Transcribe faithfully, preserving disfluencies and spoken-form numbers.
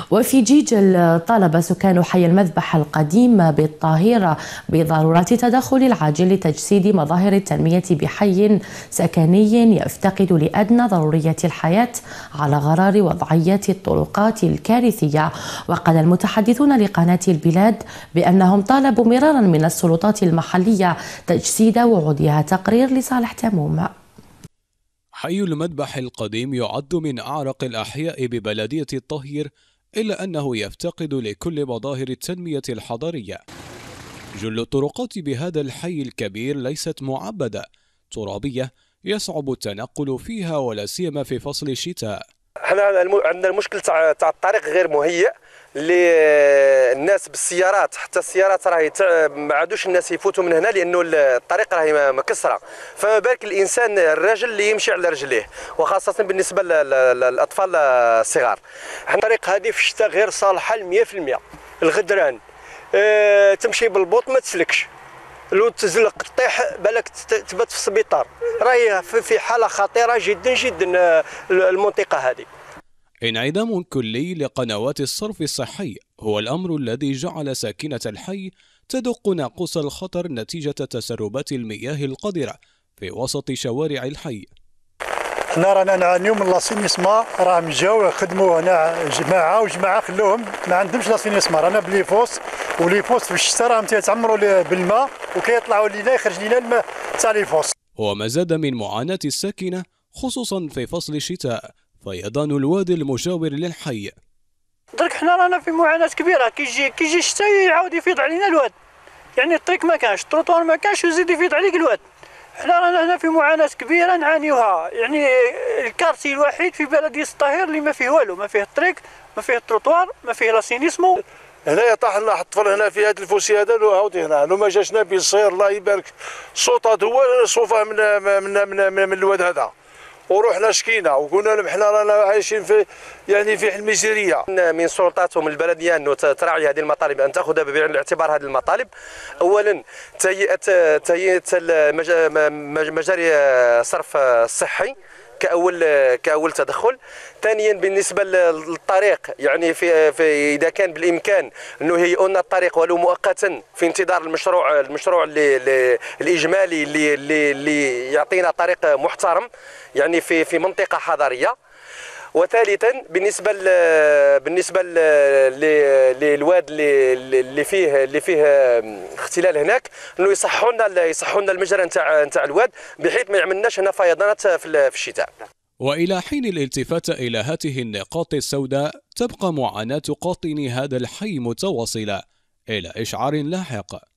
وفي جيجل طالب سكان حي المذبح القديم بالطاهرة بضرورة تدخل العاجل لتجسيد مظاهر التنمية بحي سكني يفتقد لأدنى ضروريات الحياة على غرار وضعية الطرقات الكارثية. وقال المتحدثون لقناة البلاد بأنهم طالبوا مرارا من السلطات المحلية تجسيد وعودها. تقرير لصالح تموم. حي المذبح القديم يعد من أعرق الأحياء ببلدية الطهير، إلا أنه يفتقد لكل مظاهر التنمية الحضرية. جل الطرقات بهذا الحي الكبير ليست معبدة، ترابية يصعب التنقل فيها ولا سيما في فصل الشتاء. احنا عندنا المشكل تاع تاع الطريق غير مهيئ للناس بالسيارات، حتى السيارات راهي ما عادوش الناس يفوتوا من هنا لانه الطريق راهي مكسره، فما بالك الانسان الراجل اللي يمشي على رجليه، وخاصه بالنسبه للاطفال الصغار. الطريق هذه في الشتاء غير صالحه مئة في المئة. الغدران اه تمشي بالبوط ما تسلكش، لو تزلق تطيح بالك تبات في السبيطار، راهي في حاله خطيره جدا جدا المنطقه هذه. انعدام كلي لقنوات الصرف الصحي هو الأمر الذي جعل ساكنة الحي تدق ناقوس الخطر نتيجة تسربات المياه القذرة في وسط شوارع الحي. حنا رانا نعانيو من لاسينيسما، راهم جاو خدموا هنا جماعه وجماعه خلوهم ما عندهمش لاسينيسما. رانا بلي فوس ولي فوس في الشتاء راهم تيتعمروا بالماء وكيطلعوا لينا يخرج لينا الماء تاع لي فوس. وما زاد من معاناة الساكنة خصوصا في فصل الشتاء فيضان الوادي المجاور للحي. درك حنا رانا في معاناة كبيرة، كيجي كيجي الشتاء يعاود يفيض علينا الواد، يعني الطريق ما كانش، التروطوار ما كانش ويزيد يفيض عليك الواد. حنا رانا هنا في معاناة كبيرة نعانيوها، يعني الكارتي الوحيد في بلدية الطهير اللي ما فيه والو، ما فيه الطريق، ما فيه التروطوار، ما فيه لاسينيسمو. هنايا طاح لنا الطفل هنا في هذا الفوسي هذا عاود هنا، لو ما جاش نبي الصغير الله يبارك السلطات هو صوفه من من من, من, من الواد هذا. ورحنا شكينا وقلنا لهم حنا رانا عايشين في يعني في الميزيريه. من سلطاتهم البلديه انه تراعي هذه المطالب، ان تاخذ بعين الاعتبار هذه المطالب. اولا تهيئه تهيئه مجاري الصرف الصحي كأول كأول تدخل. ثانيا بالنسبة للطريق، يعني في, في إذا كان بالإمكان أنه يهيئون الطريق ولو مؤقتا في انتظار المشروع المشروع اللي اللي الإجمالي اللي, اللي, اللي يعطينا طريق محترم يعني في في منطقة حضرية. وثالثا بالنسبه ل بالنسبه للواد اللي اللي فيه اللي فيه اختلال هناك، انه يصحوا لنا يصحوا لنا المجرى نتاع نتاع الواد بحيث ما يعملناش هنا فيضانات في الشتاء. والى حين الالتفات الى هذه النقاط السوداء تبقى معاناة قاطني هذا الحي متواصلة إلى إشعار لاحق.